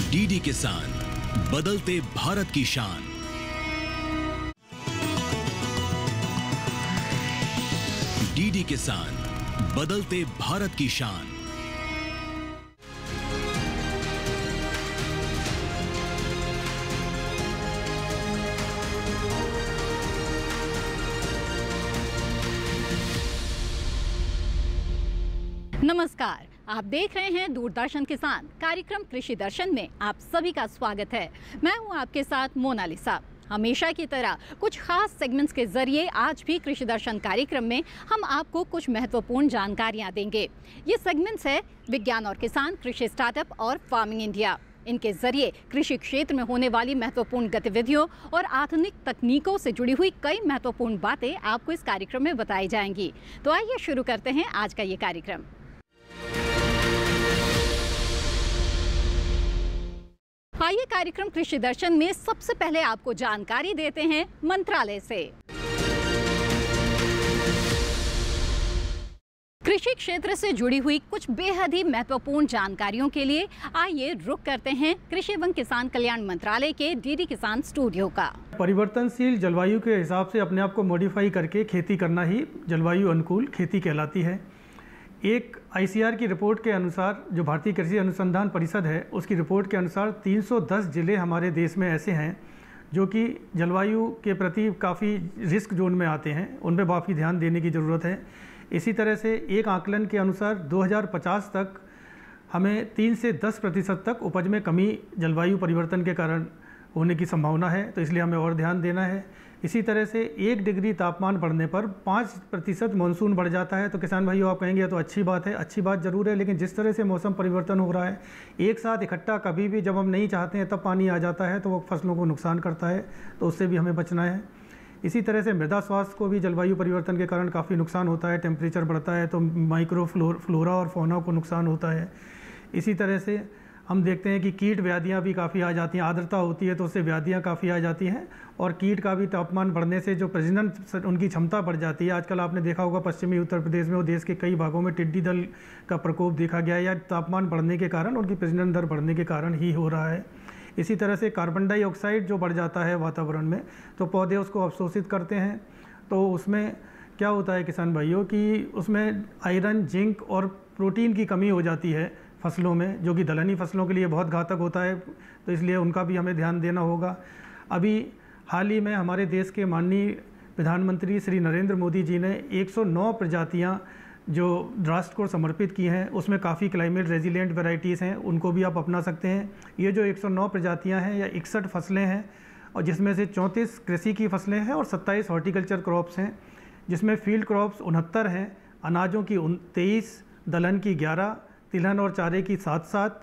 DD किसान, बदलते भारत की शान। डीडी किसान, बदलते भारत की शान। नमस्कार, आप देख रहे हैं दूरदर्शन किसान। कार्यक्रम कृषि दर्शन में आप सभी का स्वागत है। मैं हूं आपके साथ मोनालिसा। हमेशा की तरह कुछ खास सेगमेंट्स के जरिए आज भी कृषि दर्शन कार्यक्रम में हम आपको कुछ महत्वपूर्ण जानकारियां देंगे। ये सेगमेंट्स है विज्ञान और किसान, कृषि स्टार्टअप और फार्मिंग इंडिया। इनके जरिए कृषि क्षेत्र में होने वाली महत्वपूर्ण गतिविधियों और आधुनिक तकनीकों से जुड़ी हुई कई महत्वपूर्ण बातें आपको इस कार्यक्रम में बताई जाएंगी। तो आइए शुरू करते हैं आज का ये कार्यक्रम। आइए कार्यक्रम कृषि दर्शन में सबसे पहले आपको जानकारी देते हैं मंत्रालय से। कृषि क्षेत्र से जुड़ी हुई कुछ बेहद ही महत्वपूर्ण जानकारियों के लिए आइए रुख करते हैं कृषि एवं किसान कल्याण मंत्रालय के डीडी किसान स्टूडियो का। परिवर्तनशील जलवायु के हिसाब से अपने आप को मॉडिफाई करके खेती करना ही जलवायु अनुकूल खेती कहलाती है। एक आईसीआर की रिपोर्ट के अनुसार, जो भारतीय कृषि अनुसंधान परिषद है, उसकी रिपोर्ट के अनुसार 310 ज़िले हमारे देश में ऐसे हैं जो कि जलवायु के प्रति काफ़ी रिस्क जोन में आते हैं। उन पर काफ़ी ध्यान देने की ज़रूरत है। इसी तरह से एक आकलन के अनुसार 2050 तक हमें 3 से 10% तक उपज में कमी जलवायु परिवर्तन के कारण होने की संभावना है, तो इसलिए हमें और ध्यान देना है। इसी तरह से 1 डिग्री तापमान बढ़ने पर 5% मानसून बढ़ जाता है। तो किसान भाइयों, आप कहेंगे तो अच्छी बात है, अच्छी बात ज़रूर है, लेकिन जिस तरह से मौसम परिवर्तन हो रहा है, एक साथ इकट्ठा कभी भी जब हम नहीं चाहते हैं तब पानी आ जाता है तो वो फसलों को नुकसान करता है, तो उससे भी हमें बचना है। इसी तरह से मृदा स्वास्थ्य को भी जलवायु परिवर्तन के कारण काफ़ी नुकसान होता है। टेम्परेचर बढ़ता है तो माइक्रो फ्लोरा और फौना को नुकसान होता है। इसी तरह से हम देखते हैं कि कीट व्याधियाँ भी काफ़ी आ जाती हैं। आर्द्रता होती है तो उससे व्याधियाँ काफ़ी आ जाती हैं, और कीट का भी तापमान बढ़ने से जो प्रजनन उनकी क्षमता बढ़ जाती है। आजकल आपने देखा होगा पश्चिमी उत्तर प्रदेश में और देश के कई भागों में टिड्डी दल का प्रकोप देखा गया है, या तापमान बढ़ने के कारण, उनकी प्रजनन दर बढ़ने के कारण ही हो रहा है। इसी तरह से कार्बन डाइऑक्साइड जो बढ़ जाता है वातावरण में, तो पौधे उसको अवशोषित करते हैं। तो उसमें क्या होता है किसान भाइयों कि उसमें आयरन, जिंक और प्रोटीन की कमी हो जाती है फसलों में, जो कि दलहनी फसलों के लिए बहुत घातक होता है। तो इसलिए उनका भी हमें ध्यान देना होगा। अभी हाल ही में हमारे देश के माननीय प्रधानमंत्री श्री नरेंद्र मोदी जी ने 109 प्रजातियां जो राष्ट्र को समर्पित की हैं, उसमें काफ़ी क्लाइमेट रेजिलिएंट वैरायटीज़ हैं, उनको भी आप अपना सकते हैं। ये जो 109 प्रजातियां हैं या 61 फसलें हैं, और जिसमें से 34 कृषि की फसलें हैं और 27 हॉर्टिकल्चर क्रॉप्स हैं, जिसमें फील्ड क्रॉप्स 69 हैं, अनाजों की 23, दलहन की 11, तिलहन और चारे की 7,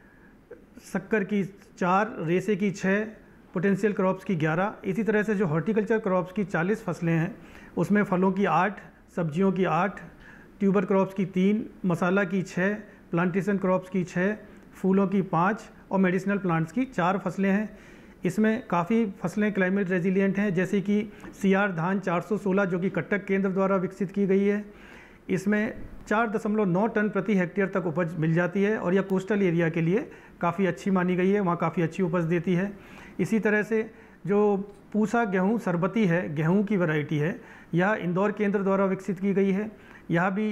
शक्कर की 4, रेसे की 6, पोटेंशियल क्रॉप्स की 11। इसी तरह से जो हॉर्टिकल्चर क्रॉप्स की 40 फसलें हैं, उसमें फलों की 8, सब्जियों की 8, ट्यूबर क्रॉप्स की 3, मसाला की 6, प्लांटेशन क्रॉप्स की 6, फूलों की 5 और मेडिसिनल प्लांट्स की 4 फसलें हैं। इसमें काफ़ी फसलें क्लाइमेट रेजिलिएंट हैं, जैसे कि सीआर धान 416 जो कि कटक केंद्र द्वारा विकसित की गई है। इसमें 4.9 टन प्रति हेक्टेयर तक उपज मिल जाती है, और यह कोस्टल एरिया के लिए काफ़ी अच्छी मानी गई है, वहाँ काफ़ी अच्छी उपज देती है। इसी तरह से जो पूसा गेहूँ सरबती है, गेहूँ की वैरायटी है, यह इंदौर केंद्र द्वारा विकसित की गई है। यह भी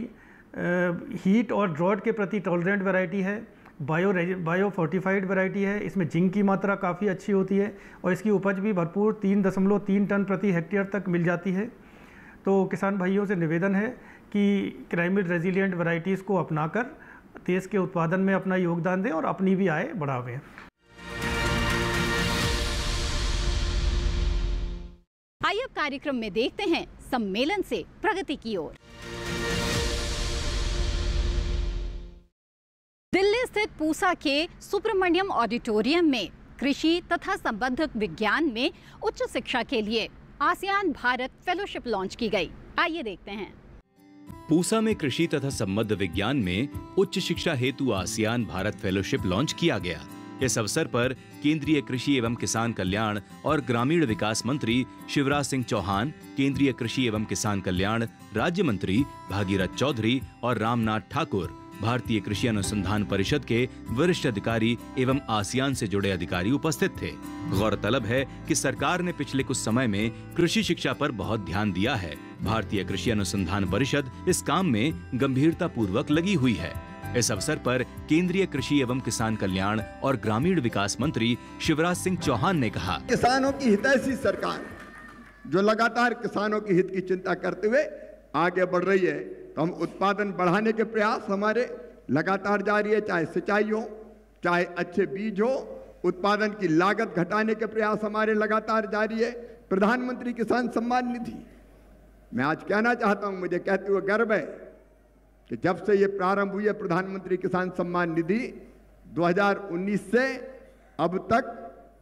हीट और ड्रॉट के प्रति टॉलरेंट वैरायटी है, बायो फोर्टिफाइड वैरायटी है। इसमें जिंक की मात्रा काफ़ी अच्छी होती है, और इसकी उपज भी भरपूर 3.3 टन प्रति हेक्टेयर तक मिल जाती है। तो किसान भाइयों से निवेदन है कि क्लाइमेट रेजिलिएंट वैरायटीज़ को अपनाकर देश के उत्पादन में अपना योगदान दें और अपनी भी आय बढ़ावें। आइए अब कार्यक्रम में देखते हैं सम्मेलन से प्रगति की ओर। दिल्ली स्थित पूसा के सुब्रमण्यम ऑडिटोरियम में कृषि तथा संबद्ध विज्ञान में उच्च शिक्षा के लिए आसियान भारत फेलोशिप लॉन्च की गई। आइए देखते हैं। पूसा में कृषि तथा संबद्ध विज्ञान में उच्च शिक्षा हेतु आसियान भारत फेलोशिप लॉन्च किया गया। इस अवसर पर केंद्रीय कृषि एवं किसान कल्याण और ग्रामीण विकास मंत्री शिवराज सिंह चौहान, केंद्रीय कृषि एवं किसान कल्याण राज्य मंत्री भागीरथ चौधरी और रामनाथ ठाकुर, भारतीय कृषि अनुसंधान परिषद के वरिष्ठ अधिकारी एवं आसियान से जुड़े अधिकारी उपस्थित थे। गौरतलब है कि सरकार ने पिछले कुछ समय में कृषि शिक्षा पर बहुत ध्यान दिया है। भारतीय कृषि अनुसंधान परिषद इस काम में गंभीरता पूर्वक लगी हुई है। इस अवसर पर केंद्रीय कृषि एवं किसान कल्याण और ग्रामीण विकास मंत्री शिवराज सिंह चौहान ने कहा, किसानों की हितैषी सरकार जो लगातार किसानों की हित की चिंता करते हुए आगे बढ़ रही है, तो हम उत्पादन बढ़ाने के प्रयास हमारे लगातार जारी है। चाहे सिंचाई हो, चाहे अच्छे बीज हो, उत्पादन की लागत घटाने के प्रयास हमारे लगातार जारी है। प्रधानमंत्री किसान सम्मान निधि, मैं आज कहना चाहता हूं, मुझे कहते हुए गर्व है कि जब से ये प्रारंभ हुई है प्रधानमंत्री किसान सम्मान निधि 2019 से अब तक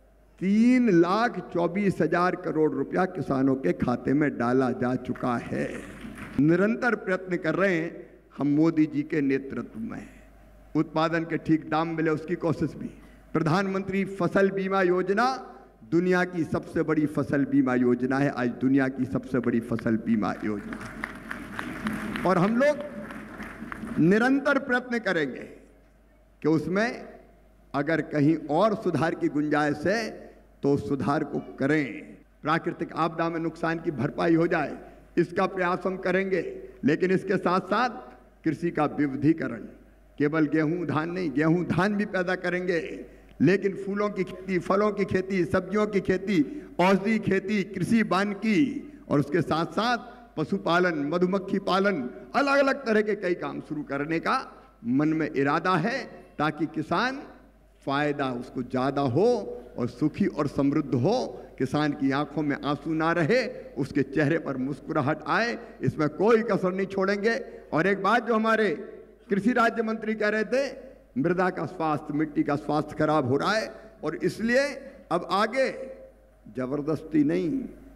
3,24,000 करोड़ रुपया किसानों के खाते में डाला जा चुका है। निरंतर प्रयत्न कर रहे हैं हम मोदी जी के नेतृत्व में। उत्पादन के ठीक दाम मिले उसकी कोशिश भी। प्रधानमंत्री फसल बीमा योजना दुनिया की सबसे बड़ी फसल बीमा योजना है, आज दुनिया की सबसे बड़ी फसल बीमा योजना। और हम लोग निरंतर प्रयत्न करेंगे कि उसमें अगर कहीं और सुधार की गुंजाइश है तो सुधार को करें। प्राकृतिक आपदा में नुकसान की भरपाई हो जाए, इसका प्रयास हम करेंगे। लेकिन इसके साथ साथ कृषि का विविधीकरण, केवल गेहूं धान नहीं, गेहूं धान भी पैदा करेंगे, लेकिन फूलों की खेती, फलों की खेती, सब्जियों की खेती, औषधि खेती, कृषि वानिकी और उसके साथ साथ पशुपालन, मधुमक्खी पालन, अलग अलग तरह के कई काम शुरू करने का मन में इरादा है, ताकि किसान फायदा उसको ज्यादा हो और सुखी और समृद्ध हो। किसान की आंखों में आंसू ना रहे, उसके चेहरे पर मुस्कुराहट आए, इसमें कोई कसर नहीं छोड़ेंगे। और एक बात जो हमारे कृषि राज्य मंत्री कह रहे थे, मृदा का स्वास्थ्य, मिट्टी का स्वास्थ्य खराब हो रहा है और इसलिए अब आगे जबरदस्ती नहीं,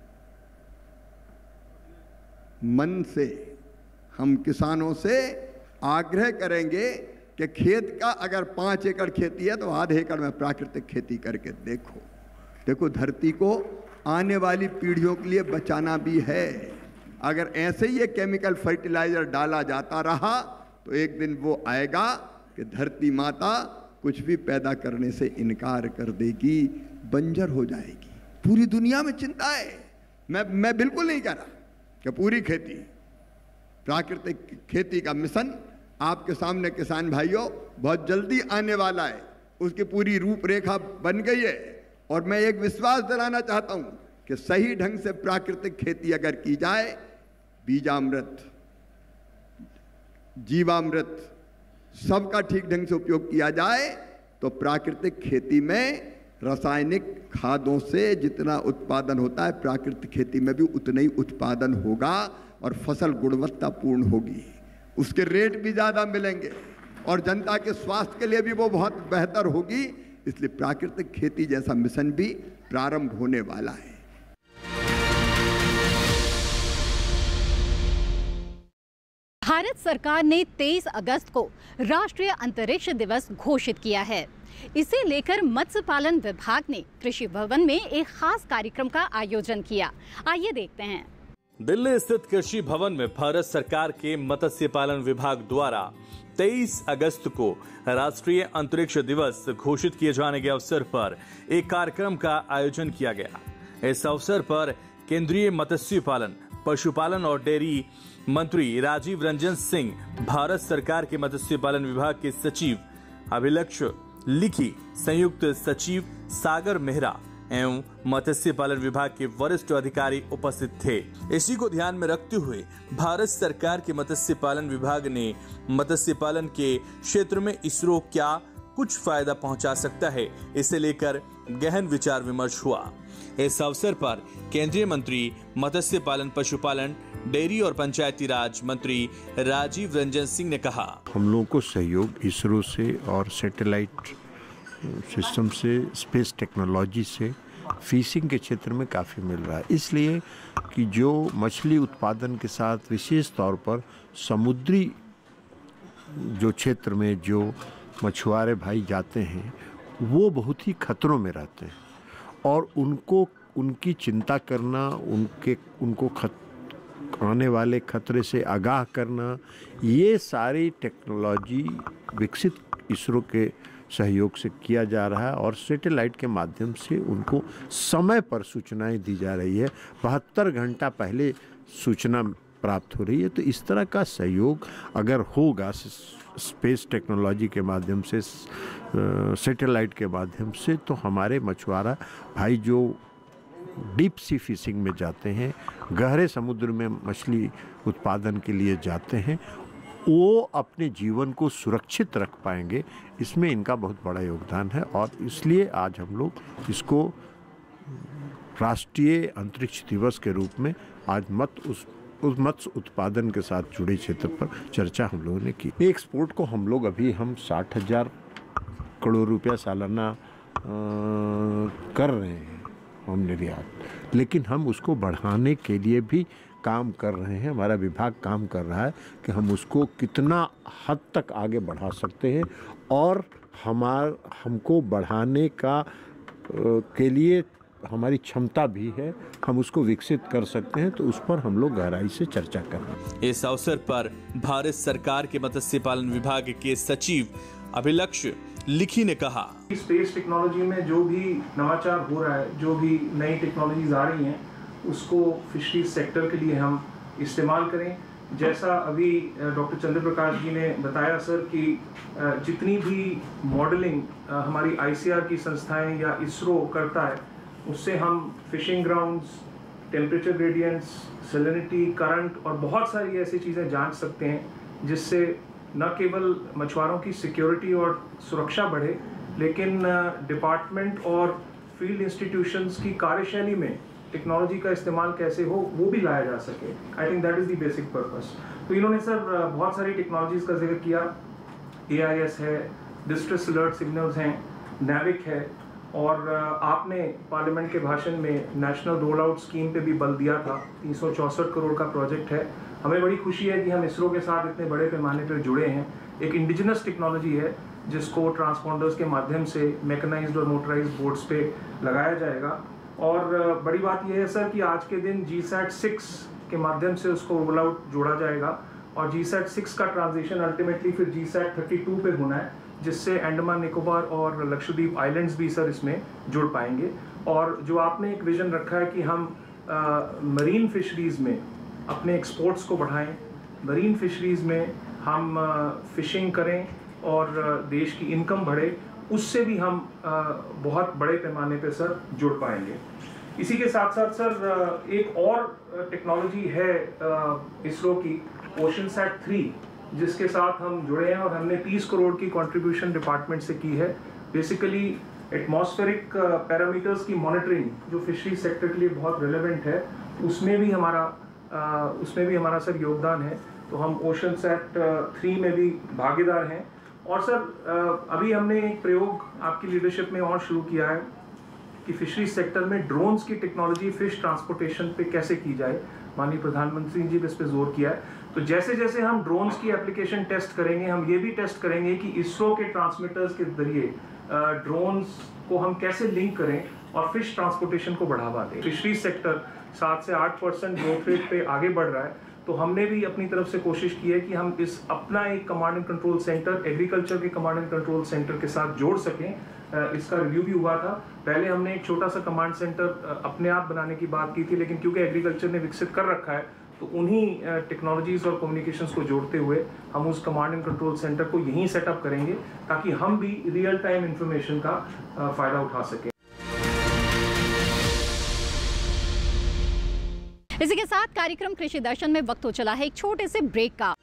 मन से हम किसानों से आग्रह करेंगे कि खेत का अगर 5 एकड़ खेती है तो आधे एकड़ में प्राकृतिक खेती करके देखो। देखो, धरती को आने वाली पीढ़ियों के लिए बचाना भी है। अगर ऐसे ही ये केमिकल फर्टिलाइजर डाला जाता रहा तो एक दिन वो आएगा कि धरती माता कुछ भी पैदा करने से इनकार कर देगी, बंजर हो जाएगी। पूरी दुनिया में चिंता है। मैं बिल्कुल नहीं कह रहा कि पूरी खेती, प्राकृतिक खेती का मिशन आपके सामने किसान भाइयों बहुत जल्दी आने वाला है। उसकी पूरी रूपरेखा बन गई है और मैं एक विश्वास दिलाना चाहता हूं कि सही ढंग से प्राकृतिक खेती अगर की जाए, बीजामृत, जीवामृत सबका ठीक ढंग से उपयोग किया जाए, तो प्राकृतिक खेती में रासायनिक खादों से जितना उत्पादन होता है, प्राकृतिक खेती में भी उतना ही उत्पादन होगा और फसल गुणवत्तापूर्ण होगी। उसके रेट भी ज़्यादा मिलेंगे और जनता के स्वास्थ्य के लिए भी वो बहुत बेहतर होगी। इसलिए प्राकृतिक खेती जैसा मिशन भी प्रारंभ होने वाला है। भारत सरकार ने 23 अगस्त को राष्ट्रीय अंतरिक्ष दिवस घोषित किया है। इसे लेकर मत्स्य पालन विभाग ने कृषि भवन में एक खास कार्यक्रम का आयोजन किया। आइए देखते हैं। दिल्ली स्थित कृषि भवन में भारत सरकार के मत्स्य पालन विभाग द्वारा 23 अगस्त को राष्ट्रीय अंतरिक्ष दिवस घोषित किए जाने के अवसर पर एक कार्यक्रम का आयोजन किया गया। इस अवसर पर केंद्रीय मत्स्य पालन, पशुपालन और डेयरी मंत्री राजीव रंजन सिंह, भारत सरकार के मत्स्य पालन विभाग के सचिव अभिलक्ष लिखी, संयुक्त सचिव सागर मेहरा एवं मत्स्य पालन विभाग के वरिष्ठ अधिकारी उपस्थित थे। इसी को ध्यान में रखते हुए भारत सरकार के मत्स्य पालन विभाग ने मत्स्य पालन के क्षेत्र में इसरो क्या कुछ फायदा पहुंचा सकता है, इसे लेकर गहन विचार विमर्श हुआ। इस अवसर पर केंद्रीय मंत्री मत्स्य पालन, पशुपालन, डेयरी और पंचायती राज मंत्री राजीव रंजन सिंह ने कहा, हम लोगों को सहयोग इसरो से और सैटेलाइट सिस्टम से, स्पेस टेक्नोलॉजी से फिशिंग के क्षेत्र में काफ़ी मिल रहा है। इसलिए कि जो मछली उत्पादन के साथ विशेष तौर पर समुद्री जो क्षेत्र में जो मछुआरे भाई जाते हैं वो बहुत ही खतरों में रहते हैं और उनको उनकी चिंता करना, उनको आने वाले खतरे से आगाह करना, ये सारी टेक्नोलॉजी विकसित इसरो के सहयोग से किया जा रहा है और सैटेलाइट के माध्यम से उनको समय पर सूचनाएं दी जा रही है। 72 घंटा पहले सूचना प्राप्त हो रही है। तो इस तरह का सहयोग अगर होगा स्पेस टेक्नोलॉजी के माध्यम से, सैटेलाइट के माध्यम से, तो हमारे मछुआरा भाई जो डीप सी फिशिंग में जाते हैं, गहरे समुद्र में मछली उत्पादन के लिए जाते हैं, वो अपने जीवन को सुरक्षित रख पाएंगे। इसमें इनका बहुत बड़ा योगदान है और इसलिए आज हम लोग इसको राष्ट्रीय अंतरिक्ष दिवस के रूप में आज मत्स्य उत्पादन के साथ जुड़े क्षेत्र पर चर्चा हम लोगों ने की। एक्सपोर्ट को हम लोग अभी 60,000 करोड़ रुपया सालाना कर रहे हैं हम निर्यात, लेकिन हम उसको बढ़ाने के लिए भी काम कर रहे हैं। हमारा विभाग काम कर रहा है कि हम उसको कितना हद तक आगे बढ़ा सकते हैं और हमको बढ़ाने का के लिए हमारी क्षमता भी है, हम उसको विकसित कर सकते हैं, तो उस पर हम लोग गहराई से चर्चा कर रहे हैं। इस अवसर पर भारत सरकार के मत्स्य पालन विभाग के सचिव अभिलक्ष लिखी ने कहा, स्पेस टेक्नोलॉजी में जो भी नवाचार हो रहा है, जो भी नई टेक्नोलॉजीज आ रही हैं, उसको फिशरीज सेक्टर के लिए हम इस्तेमाल करें। जैसा अभी डॉक्टर चंद्र प्रकाश जी ने बताया सर कि जितनी भी मॉडलिंग हमारी ICR की संस्थाएं या इसरो करता है, उससे हम fishing grounds, temperature gradients, salinity, current और बहुत सारी ऐसी चीज़ें जान सकते हैं, जिससे न केवल मछुआरों की सिक्योरिटी और सुरक्षा बढ़े, लेकिन डिपार्टमेंट और फील्ड इंस्टीट्यूशंस की कार्यशैली में टेक्नोलॉजी का इस्तेमाल कैसे हो वो भी लाया जा सके। I think that is the basic purpose. तो इन्होंने सर बहुत सारी टेक्नोलॉजीज़ का जिक्र किया। AIS है, डिस्ट्रेस अलर्ट सिग्नल्स हैं, NAVIC है, और आपने पार्लियामेंट के भाषण में नेशनल रोल आउट स्कीम पे भी बल दिया था। 364 करोड़ का प्रोजेक्ट है। हमें बड़ी खुशी है कि हम इसरो के साथ इतने बड़े पैमाने पर जुड़े हैं। एक इंडिजिनस टेक्नोलॉजी है जिसको ट्रांसपॉन्डर्स के माध्यम से मैकेनाइज्ड और मोटराइज्ड बोट्स पे लगाया जाएगा। और बड़ी बात यह है सर कि आज के दिन GSAT-6 के माध्यम से उसको रोल आउट जोड़ा जाएगा और GSAT-6 का ट्रांजिशन अल्टीमेटली फिर GSAT-32 पे होना है, जिससे अंडमान निकोबार और लक्षद्वीप आइलैंड्स भी सर इसमें जुड़ पाएंगे। और जो आपने एक विजन रखा है कि हम मरीन फिशरीज में अपने एक्सपोर्ट्स को बढ़ाएं, मरीन फिशरीज में हम फिशिंग करें और देश की इनकम बढ़े, उससे भी हम बहुत बड़े पैमाने पे सर जुड़ पाएंगे। इसी के साथ साथ सर एक और टेक्नोलॉजी है इसरो की, OceanSat-3, जिसके साथ हम जुड़े हैं और हमने 30 करोड़ की कंट्रीब्यूशन डिपार्टमेंट से की है। बेसिकली एटमॉस्फेरिक पैरामीटर्स की मॉनिटरिंग जो फिशरी सेक्टर के लिए बहुत रिलेवेंट है, उसमें भी हमारा सर योगदान है। तो हम OceanSat-3 में भी भागीदार हैं। और सर अभी हमने एक प्रयोग आपकी लीडरशिप में और शुरू किया है कि फिशरी सेक्टर में ड्रोन्स की टेक्नोलॉजी फिश ट्रांसपोर्टेशन पे कैसे की जाए। माननीय प्रधानमंत्री जी ने इस पे जोर किया है। तो जैसे जैसे हम ड्रोन्स की एप्लीकेशन टेस्ट करेंगे, हम ये भी टेस्ट करेंगे कि इसरो के ट्रांसमीटर्स के जरिए ड्रोन्स को हम कैसे लिंक करें और फिश ट्रांसपोर्टेशन को बढ़ावा दें। फिशरी सेक्टर 7 से 8% ग्रोथ रेट पे आगे बढ़ रहा है। तो हमने भी अपनी तरफ से कोशिश की है कि हम इस अपना एक command and control centre agriculture के कमांड एंड कंट्रोल सेंटर के साथ जोड़ सकें। इसका रिव्यू भी हुआ था। पहले हमने एक छोटा सा कमांड सेंटर अपने आप बनाने की बात की थी, लेकिन क्योंकि एग्रीकल्चर ने विकसित कर रखा है, तो उन्हीं टेक्नोलॉजीज और कम्युनिकेशंस को जोड़ते हुए हम उस कमांड एंड कंट्रोल सेंटर को यहीं सेटअप करेंगे, ताकि हम भी रियल टाइम इंफॉर्मेशन का फायदा उठा सकें। इसी के साथ कार्यक्रम कृषि दर्शन में वक्त हो चला है एक छोटे से ब्रेक का।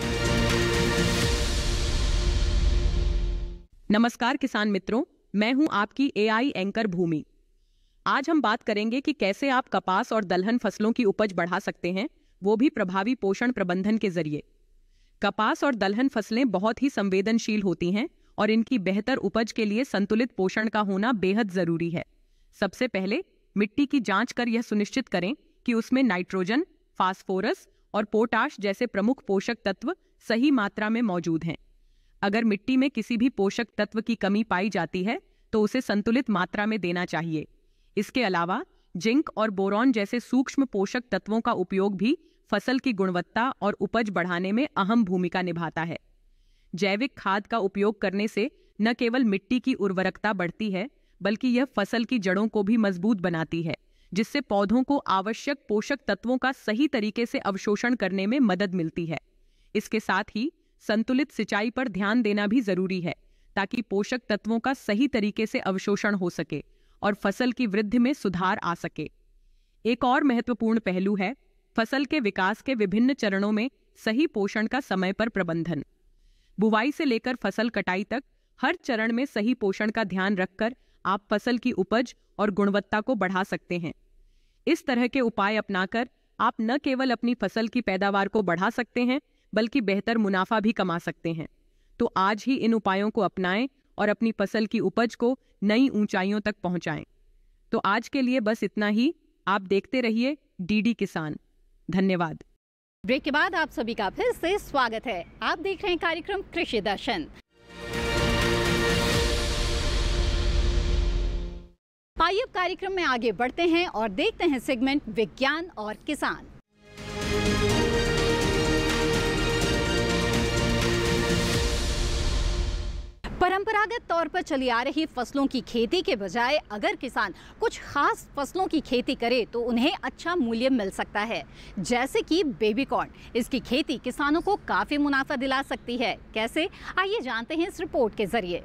नमस्कार किसान मित्रों, मैं हूं आपकी AI एंकर भूमि। आज हम बात करेंगे कि कैसे आप कपास और दलहन फसलों की उपज बढ़ा सकते हैं, वो भी प्रभावी पोषण प्रबंधन के जरिए। कपास और दलहन फसलें बहुत ही संवेदनशील होती हैं और इनकी बेहतर उपज के लिए संतुलित पोषण का होना बेहद जरूरी है। सबसे पहले मिट्टी की जांच कर यह सुनिश्चित करें कि उसमें नाइट्रोजन, फास्फोरस और पोटाश जैसे प्रमुख पोषक तत्व सही मात्रा में मौजूद हैं। अगर मिट्टी में किसी भी पोषक तत्व की कमी पाई जाती है तो उसे संतुलित मात्रा में देना चाहिए। इसके अलावा जिंक और बोरॉन जैसे सूक्ष्म पोषक तत्वों का उपयोग भी फसल की गुणवत्ता और उपज बढ़ाने में अहम भूमिका निभाता है। जैविक खाद का उपयोग करने से न केवल मिट्टी की उर्वरकता बढ़ती है, बल्कि यह फसल की जड़ों को भी मजबूत बनाती है, जिससे पौधों को आवश्यक पोषक तत्वों का सही तरीके से अवशोषण करने में मदद मिलती है। इसके साथ ही संतुलित सिंचाई पर ध्यान देना भी जरूरी है, ताकि पोषक तत्वों का सही तरीके से अवशोषण हो सके और फसल की वृद्धि में सुधार आ सके। एक और महत्वपूर्ण पहलू है फसल के विकास के विभिन्न चरणों में सही पोषण का समय पर प्रबंधन। बुवाई से लेकर फसल कटाई तक हर चरण में सही पोषण का ध्यान रखकर आप फसल की उपज और गुणवत्ता को बढ़ा सकते हैं। इस तरह के उपाय अपनाकर आप न केवल अपनी फसल की पैदावार को बढ़ा सकते हैं, बल्कि बेहतर मुनाफा भी कमा सकते हैं। तो आज ही इन उपायों को अपनाएं और अपनी फसल की उपज को नई ऊंचाइयों तक पहुंचाएं। तो आज के लिए बस इतना ही। आप देखते रहिए डीडी किसान। धन्यवाद। ब्रेक के बाद आप सभी का फिर से स्वागत है। आप देख रहे हैं कार्यक्रम कृषि दर्शन। आइए अब कार्यक्रम में आगे बढ़ते हैं और देखते हैं सेगमेंट विज्ञान और किसान। परंपरागत तौर पर चली आ रही फसलों की खेती के बजाय अगर किसान कुछ खास फसलों की खेती करे तो उन्हें अच्छा मूल्य मिल सकता है, जैसे कि बेबी कॉर्न। इसकी खेती किसानों को काफी मुनाफा दिला सकती है। कैसे, आइए जानते हैं इस रिपोर्ट के जरिए।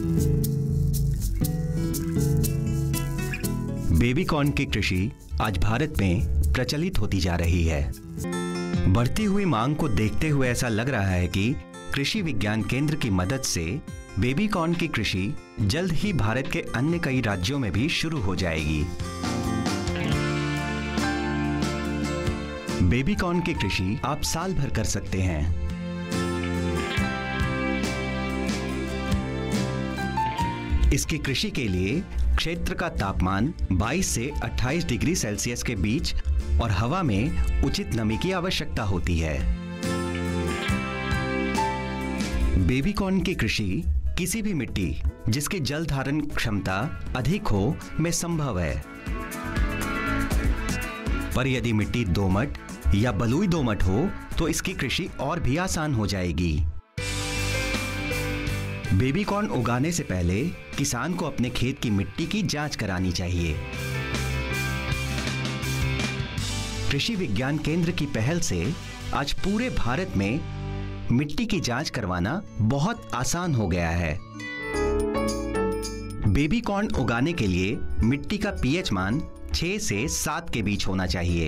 बेबी कॉर्न की कृषि आज भारत में प्रचलित होती जा रही है। बढ़ती हुई मांग को देखते हुए ऐसा लग रहा है कि कृषि विज्ञान केंद्र की मदद से बेबी कॉर्न की कृषि जल्द ही भारत के अन्य कई राज्यों में भी शुरू हो जाएगी। बेबी कॉर्न की कृषि आप साल भर कर सकते हैं। इसकी कृषि के लिए क्षेत्र का तापमान 22 से 28 डिग्री सेल्सियस के बीच और हवा में उचित नमी की आवश्यकता होती है। बेबी कॉर्न की कृषि किसी भी मिट्टी जिसकी जल धारण क्षमता अधिक हो में संभव है। पर यदि मिट्टी दोमट या बलुई दोमट हो तो इसकी कृषि और भी आसान हो जाएगी। बेबी कॉर्न उगाने से पहले किसान को अपने खेत की मिट्टी की जांच करानी चाहिए। कृषि विज्ञान केंद्र की पहल से आज पूरे भारत में मिट्टी की जांच करवाना बहुत आसान हो गया है। बेबी कॉर्न उगाने के लिए मिट्टी का पीएच मान 6 से 7 के बीच होना चाहिए।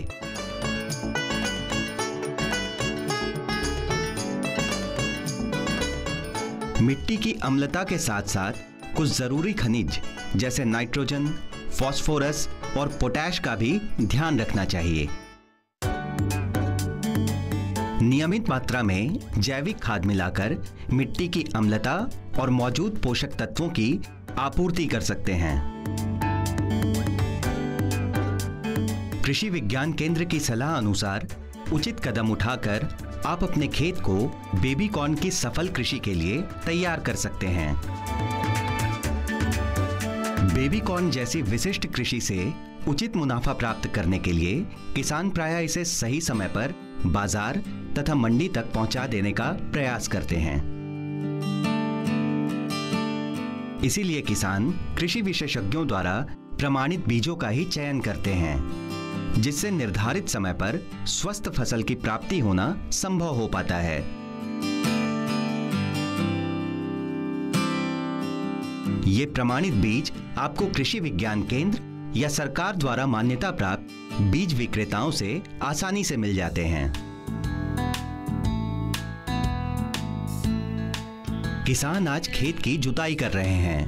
मिट्टी की अम्लता के साथ साथ कुछ जरूरी खनिज जैसे नाइट्रोजन, फास्फोरस और पोटैश का भी ध्यान रखना चाहिए। नियमित मात्रा में जैविक खाद मिलाकर मिट्टी की अम्लता और मौजूद पोषक तत्वों की आपूर्ति कर सकते हैं। कृषि विज्ञान केंद्र की सलाह अनुसार उचित कदम उठाकर आप अपने खेत को बेबी कॉर्न की सफल कृषि के लिए तैयार कर सकते हैं। बेबी कॉर्न जैसी विशिष्ट कृषि से उचित मुनाफा प्राप्त करने के लिए किसान प्रायः इसे सही समय पर बाजार तथा मंडी तक पहुंचा देने का प्रयास करते हैं। इसीलिए किसान कृषि विशेषज्ञों द्वारा प्रमाणित बीजों का ही चयन करते हैं, जिससे निर्धारित समय पर स्वस्थ फसल की प्राप्ति होना संभव हो पाता है। ये प्रमाणित बीज आपको कृषि विज्ञान केंद्र या सरकार द्वारा मान्यता प्राप्त बीज विक्रेताओं से आसानी से मिल जाते हैं। किसान आज खेत की जुताई कर रहे हैं।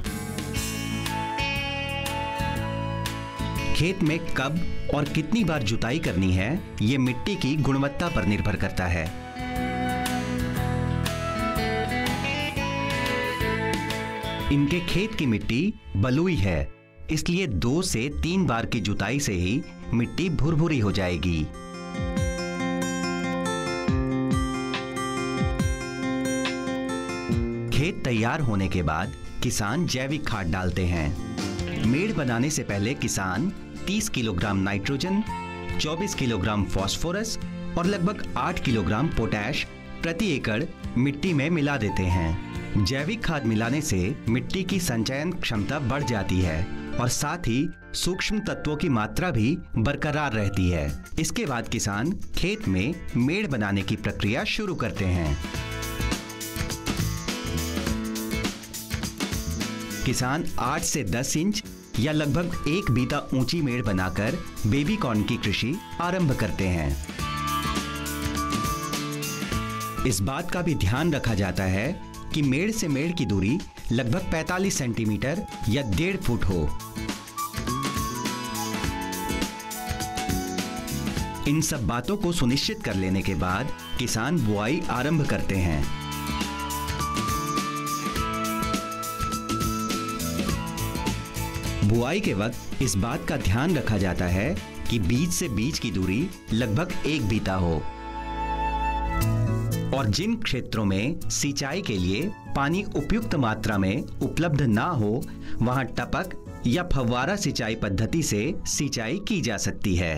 खेत में कब और कितनी बार जुताई करनी है, ये मिट्टी की गुणवत्ता पर निर्भर करता है। इनके खेत की मिट्टी बलुई है, इसलिए 2 से 3 बार की जुताई से ही मिट्टी भुरभुरी हो जाएगी। खेत तैयार होने के बाद किसान जैविक खाद डालते हैं। मेड़ बनाने से पहले किसान 30 किलोग्राम नाइट्रोजन, 24 किलोग्राम फास्फोरस और लगभग 8 किलोग्राम पोटैश प्रति एकड़ मिट्टी में मिला देते हैं। जैविक खाद मिलाने से मिट्टी की संचयन क्षमता बढ़ जाती है और साथ ही सूक्ष्म तत्वों की मात्रा भी बरकरार रहती है। इसके बाद किसान खेत में मेड़ बनाने की प्रक्रिया शुरू करते हैं। किसान 8 से 10 इंच या लगभग 1 बीता ऊंची मेड़ बनाकर बेबी कॉर्न की कृषि आरंभ करते हैं। इस बात का भी ध्यान रखा जाता है कि मेड़ से मेड़ की दूरी लगभग 45 सेंटीमीटर या 1.5 फुट हो। इन सब बातों को सुनिश्चित कर लेने के बाद किसान बुआई आरंभ करते हैं। बुआई के वक्त इस बात का ध्यान रखा जाता है कि बीज से बीज की दूरी लगभग 1 बीता हो और जिन क्षेत्रों में सिंचाई के लिए पानी उपयुक्त मात्रा में उपलब्ध ना हो वहां टपक या फव्वारा सिंचाई पद्धति से सिंचाई की जा सकती है।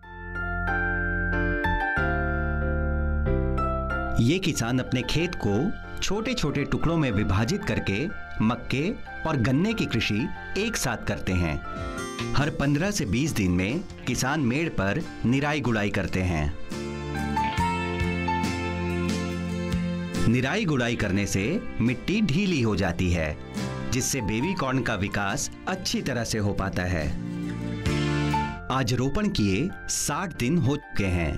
ये किसान अपने खेत को छोटे छोटे टुकड़ों में विभाजित करके मक्के और गन्ने की कृषि एक साथ करते हैं। हर 15 से 20 दिन में किसान मेड़ पर निराई गुड़ाई करते हैं। निराई गुड़ाई करने से मिट्टी ढीली हो जाती है, जिससे बेबी कॉर्न का विकास अच्छी तरह से हो पाता है। आज रोपण किए 60 दिन हो चुके हैं।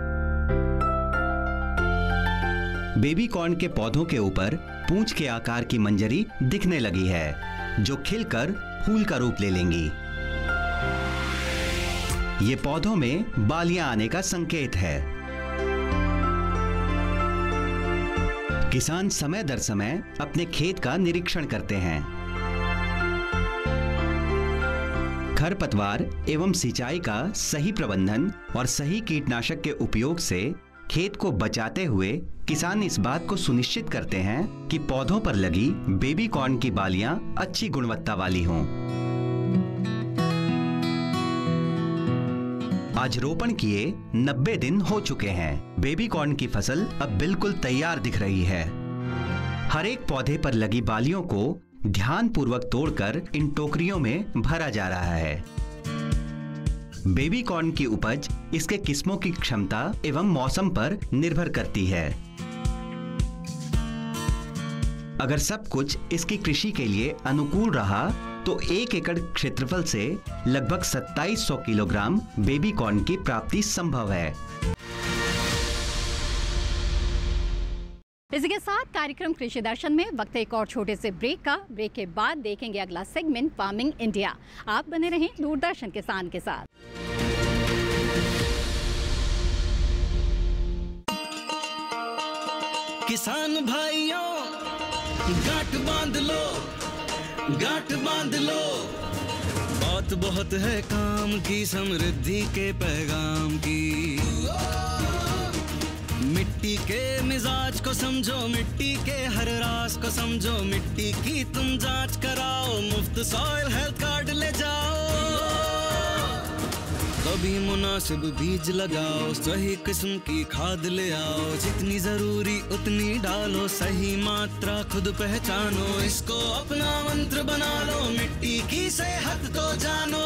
बेबी कॉर्न के पौधों के ऊपर पूंछ के आकार की मंजरी दिखने लगी है, जो खिलकर फूल का रूप ले लेंगी। ये पौधों में बालियां आने का संकेत है। किसान समय दर समय अपने खेत का निरीक्षण करते हैं। खरपतवार एवं सिंचाई का सही प्रबंधन और सही कीटनाशक के उपयोग से खेत को बचाते हुए किसान इस बात को सुनिश्चित करते हैं कि पौधों पर लगी बेबी कॉर्न की बालियां अच्छी गुणवत्ता वाली हों। आज रोपण किए 90 दिन हो चुके हैं। बेबी कॉर्न की फसल अब बिल्कुल तैयार दिख रही है। हर एक पौधे पर लगी बालियों को ध्यानपूर्वक तोड़कर इन टोकरियों में भरा जा रहा है। बेबी कॉर्न की उपज इसके किस्मों की क्षमता एवं मौसम पर निर्भर करती है। अगर सब कुछ इसकी कृषि के लिए अनुकूल रहा तो 1 एकड़ क्षेत्रफल से लगभग 2700 किलोग्राम बेबी कॉर्न की प्राप्ति संभव है। इसी के साथ कार्यक्रम कृषि दर्शन में वक्त एक और छोटे से ब्रेक का। ब्रेक के बाद देखेंगे अगला सेगमेंट फार्मिंग इंडिया। आप बने रहें दूरदर्शन किसान के साथ। किसान भाइयों गांठ बांध लो, गांठ बांध लो। बात बहुत है काम की, समृद्धि के पैगाम की। मिट्टी के मिजाज को समझो, मिट्टी के हर राज को समझो। मिट्टी की तुम जांच कराओ, मुफ्त सॉइल हेल्थ कार्ड ले जाओ। कभी मुनासिब बीज लगाओ, सही किस्म की खाद ले आओ। जितनी जरूरी उतनी डालो, सही मात्रा खुद पहचानो। इसको अपना मंत्र बना लो, मिट्टी की सेहत को जानो।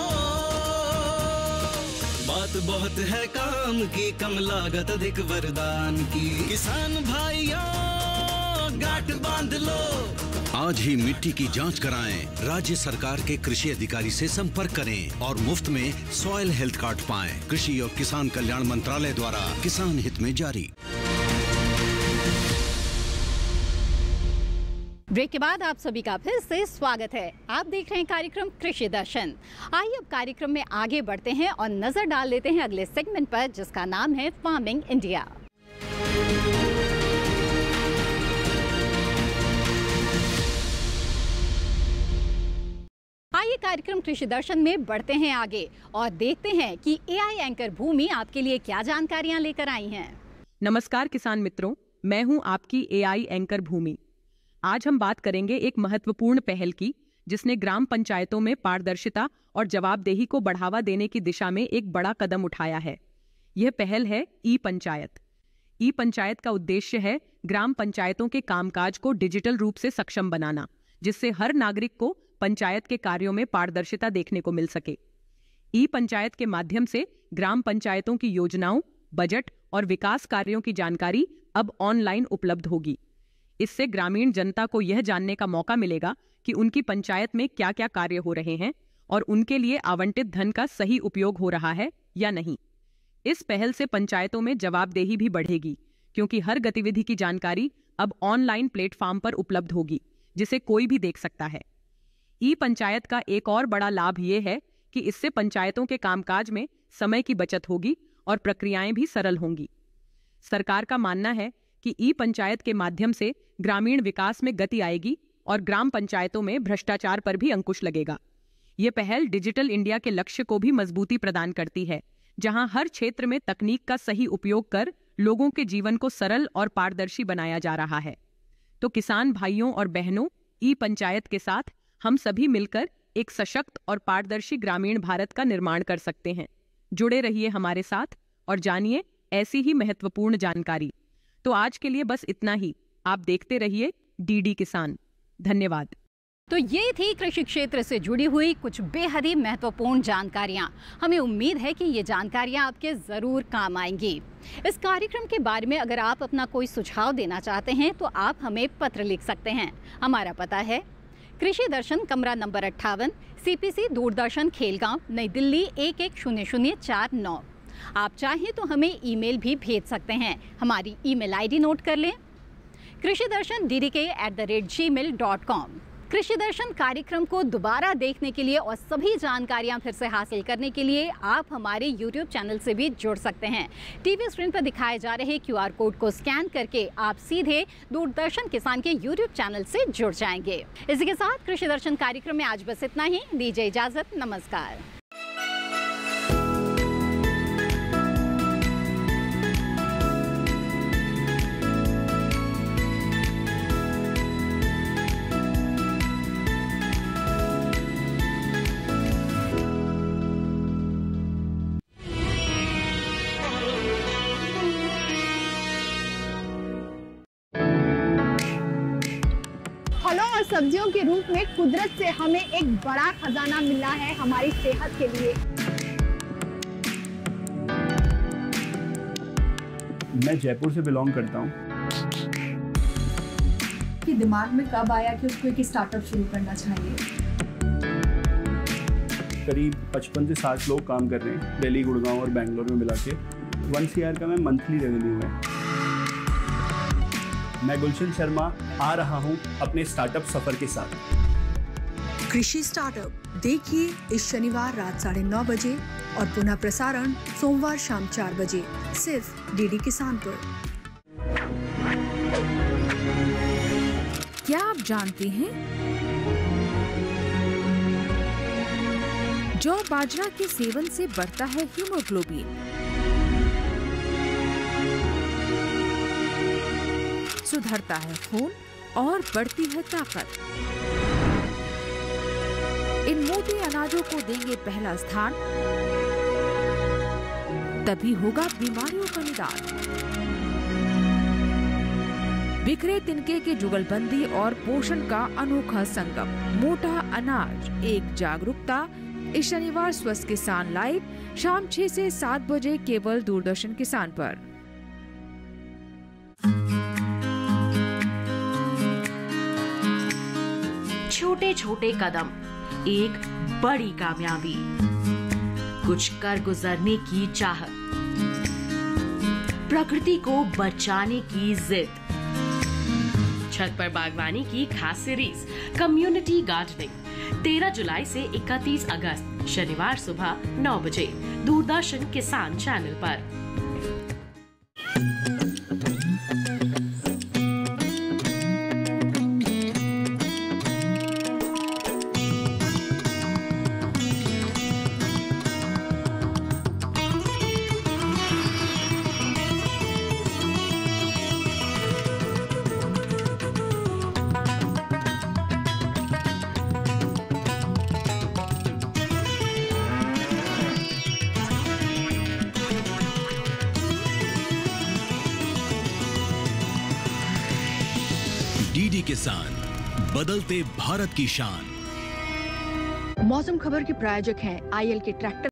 बात बहुत है काम की, कम लागत अधिक वरदान की। किसान भाइयों गांठ बांध लो। आज ही मिट्टी की जांच कराएं। राज्य सरकार के कृषि अधिकारी से संपर्क करें और मुफ्त में सॉइल हेल्थ कार्ड पाएं। कृषि और किसान कल्याण मंत्रालय द्वारा किसान हित में जारी। ब्रेक के बाद आप सभी का फिर से स्वागत है। आप देख रहे हैं कार्यक्रम कृषि दर्शन। आइए अब कार्यक्रम में आगे बढ़ते हैं और नजर डाल लेते हैं अगले सेगमेंट पर, जिसका नाम है फार्मिंग इंडिया। आइए कार्यक्रम कृषि दर्शन में बढ़ते हैं आगे और देखते हैं कि एआई एंकर भूमि आपके लिए क्या जानकारियां लेकर आई हैं। नमस्कार किसान मित्रों, मैं हूं आपकी एआई एंकर भूमि। आज हम बात करेंगे एक महत्वपूर्ण पहल की, जिसने ग्राम पंचायतों में पारदर्शिता और जवाबदेही को बढ़ावा देने की दिशा में एक बड़ा कदम उठाया है। यह पहल है ई पंचायत। ई पंचायत का उद्देश्य है ग्राम पंचायतों के कामकाज को डिजिटल रूप से सक्षम बनाना, जिससे हर नागरिक को पंचायत के कार्यों में पारदर्शिता देखने को मिल सके। ई पंचायत के माध्यम से ग्राम पंचायतों की योजनाओं, बजट और विकास कार्यों की जानकारी अब ऑनलाइन उपलब्ध होगी। इससे ग्रामीण जनता को यह जानने का मौका मिलेगा कि उनकी पंचायत में क्या क्या कार्य हो रहे हैं और उनके लिए आवंटित धन का सही उपयोग हो रहा है या नहीं। इस पहल से पंचायतों में जवाबदेही भी बढ़ेगी, क्योंकि हर गतिविधि की जानकारी अब ऑनलाइन प्लेटफॉर्म पर उपलब्ध होगी, जिसे कोई भी देख सकता है। ई पंचायत का एक और बड़ा लाभ ये है कि इससे पंचायतों के कामकाज में समय की बचत होगी और प्रक्रियाएं भी सरल होंगी। सरकार का मानना है कि ई पंचायत के माध्यम से ग्रामीण विकास में गति आएगी और ग्राम पंचायतों में भ्रष्टाचार पर भी अंकुश लगेगा। ये पहल डिजिटल इंडिया के लक्ष्य को भी मजबूती प्रदान करती है, जहां हर क्षेत्र में तकनीक का सही उपयोग कर लोगों के जीवन को सरल और पारदर्शी बनाया जा रहा है। तो किसान भाइयों और बहनों, ई पंचायत के साथ हम सभी मिलकर एक सशक्त और पारदर्शी ग्रामीण भारत का निर्माण कर सकते हैं। जुड़े रहिए हमारे साथ और जानिए ऐसी ही महत्वपूर्ण जानकारी। तो आज के लिए बस इतना ही। आप देखते रहिए डीडी किसान। धन्यवाद। तो ये थी कृषि क्षेत्र से जुड़ी हुई कुछ बेहद ही महत्वपूर्ण जानकारियां। हमें उम्मीद है कि ये जानकारियां आपके ज़रूर काम आएंगी। इस कार्यक्रम के बारे में अगर आप अपना कोई सुझाव देना चाहते हैं तो आप हमें पत्र लिख सकते हैं। हमारा पता है कृषि दर्शन, कमरा नंबर 58, CPC, दूरदर्शन, खेलगांव, नई दिल्ली 110049। आप चाहें तो हमें ईमेल भी भेज सकते हैं। हमारी ईमेल ID नोट कर लें, krishiddarshan@gmail.com। कृषि दर्शन कार्यक्रम को दोबारा देखने के लिए और सभी जानकारियां फिर से हासिल करने के लिए आप हमारे YouTube चैनल से भी जुड़ सकते हैं। टीवी स्क्रीन पर दिखाए जा रहे QR कोड को स्कैन करके आप सीधे दूरदर्शन किसान के YouTube चैनल से जुड़ जाएंगे। इसी के साथ कृषि दर्शन कार्यक्रम में आज बस इतना ही। दीजिए इजाजत, नमस्कार। सब्जियों के रूप में कुदरत से हमें एक बड़ा खजाना मिला है हमारी सेहत के लिए। मैं जयपुर से बिलोंग करता हूँ। कि दिमाग में कब आया कि उसको एक स्टार्टअप शुरू करना चाहिए? करीब 55 से 60 लोग काम कर रहे हैं दिल्ली, गुड़गांव और बेंगलोर में मिला के। 1 CR का मैं मंथली रेवेन्यू है। मैं गुलशन शर्मा आ रहा हूं अपने स्टार्टअप सफर के साथ। कृषि स्टार्टअप देखिए इस शनिवार रात 9:30 बजे और पुनः प्रसारण सोमवार शाम 4 बजे सिर्फ डीडी किसान पर। क्या आप जानते हैं जौ बाजरा के सेवन से बढ़ता है हीमोग्लोबिन, सुधरता है खून और बढ़ती है ताकत। इन मोटे अनाजों को देंगे पहला स्थान, तभी होगा बीमारियों का निदान। बिखरे तिनके के जुगलबंदी और पोषण का अनोखा संगम, मोटा अनाज एक जागरूकता। इस शनिवार स्वस्थ किसान लाइव शाम 6 से 7 बजे केवल दूरदर्शन किसान पर। छोटे छोटे कदम, एक बड़ी कामयाबी, कुछ कर गुजरने की चाहत, प्रकृति को बचाने की जिद, छत पर बागवानी की खास सीरीज कम्युनिटी गार्डनिंग 13 जुलाई से 31 अगस्त शनिवार सुबह 9 बजे दूरदर्शन किसान चैनल पर। किसान, बदलते भारत की शान। मौसम खबर के प्रायोजक हैं IL के ट्रैक्टर